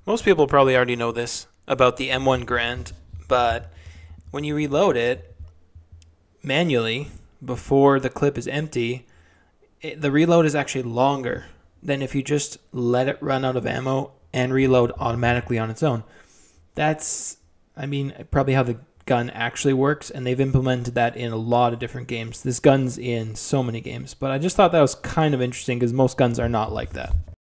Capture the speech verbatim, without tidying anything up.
Most people probably already know this about the M one Grand, but when you reload it manually before the clip is empty, it, the reload is actually longer than if you just let it run out of ammo and reload automatically on its own. That's, I mean, probably how the gun actually works, and they've implemented that in a lot of different games. This gun's in so many games, but I just thought that was kind of interesting because most guns are not like that.